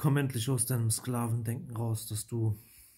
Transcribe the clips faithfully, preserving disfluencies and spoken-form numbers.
Komm endlich aus deinem Sklavendenken raus, dass du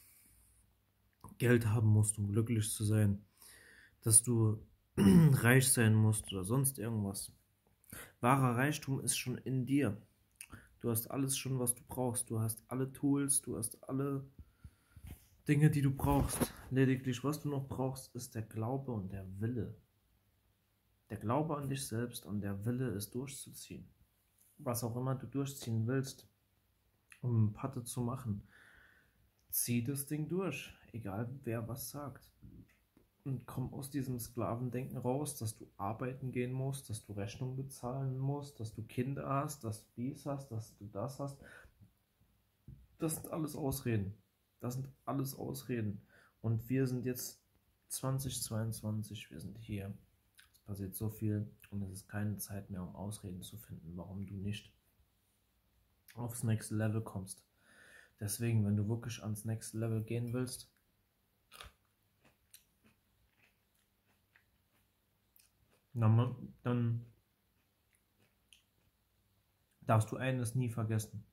Geld haben musst, um glücklich zu sein, dass du reich sein musst oder sonst irgendwas. Wahrer Reichtum ist schon in dir. Du hast alles schon, was du brauchst. Du hast alle Tools, du hast alle Dinge, die du brauchst. Lediglich, was du noch brauchst, ist der Glaube und der Wille. Der Glaube an dich selbst und der Wille, es durchzuziehen. Was auch immer du durchziehen willst, um Patte zu machen, zieh das Ding durch, egal wer was sagt. Und komm aus diesem Sklavendenken raus, dass du arbeiten gehen musst, dass du Rechnung bezahlen musst, dass du Kinder hast, dass du dies hast, dass du das hast. Das sind alles Ausreden. Das sind alles Ausreden. Und wir sind jetzt zwanzig zweiundzwanzig, wir sind hier. Es passiert so viel und es ist keine Zeit mehr, um Ausreden zu finden, warum du nicht aufs nächste Level kommst. Deswegen, wenn du wirklich ans nächste Level gehen willst, dann darfst du eines nie vergessen.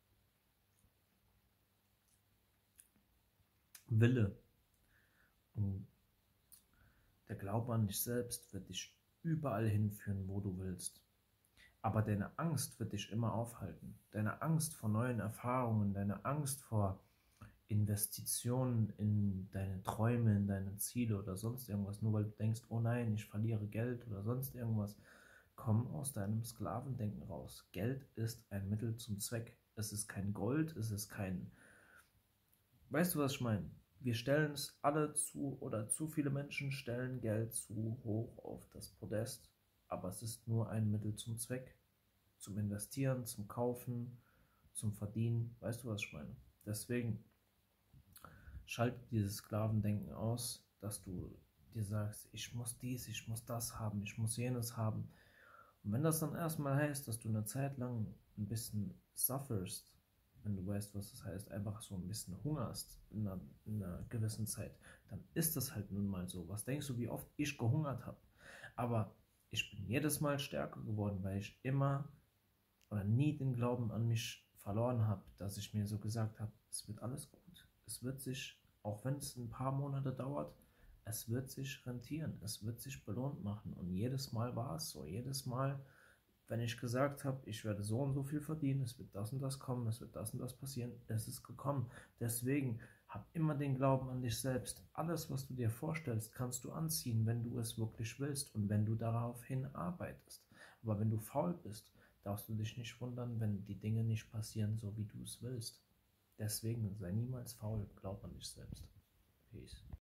Wille und der Glaube an dich selbst wird dich überall hinführen, wo du willst. Aber deine Angst wird dich immer aufhalten. Deine Angst vor neuen Erfahrungen, deine Angst vor Investitionen in deine Träume, in deine Ziele oder sonst irgendwas, nur weil du denkst, oh nein, ich verliere Geld oder sonst irgendwas. Komm aus deinem Sklavendenken raus. Geld ist ein Mittel zum Zweck. Es ist kein Gold, es ist kein... Weißt du, was ich meine? Wir stellen es alle zu, oder zu viele Menschen stellen Geld zu hoch auf das Podest, aber es ist nur ein Mittel zum Zweck. Zum Investieren, zum Kaufen, zum Verdienen. Weißt du, was ich meine? Deswegen schalte dieses Sklavendenken aus, dass du dir sagst, ich muss dies, ich muss das haben, ich muss jenes haben. Und wenn das dann erstmal heißt, dass du eine Zeit lang ein bisschen sufferst, wenn du weißt, was das heißt, einfach so ein bisschen hungerst in einer, in einer gewissen Zeit, dann ist das halt nun mal so. Was denkst du, wie oft ich gehungert habe? Aber ich bin jedes Mal stärker geworden, weil ich immer oder nie den Glauben an mich verloren habe, dass ich mir so gesagt habe, es wird alles gut. Es wird sich, auch wenn es ein paar Monate dauert, es wird sich rentieren, es wird sich belohnt machen. Und jedes Mal war es so. Jedes Mal, wenn ich gesagt habe, ich werde so und so viel verdienen, es wird das und das kommen, es wird das und das passieren, es ist gekommen. Deswegen hab immer den Glauben an dich selbst. Alles, was du dir vorstellst, kannst du anziehen, wenn du es wirklich willst und wenn du daraufhin arbeitest. Aber wenn du faul bist, darfst du dich nicht wundern, wenn die Dinge nicht passieren, so wie du es willst. Deswegen sei niemals faul, glaub an dich selbst. Peace.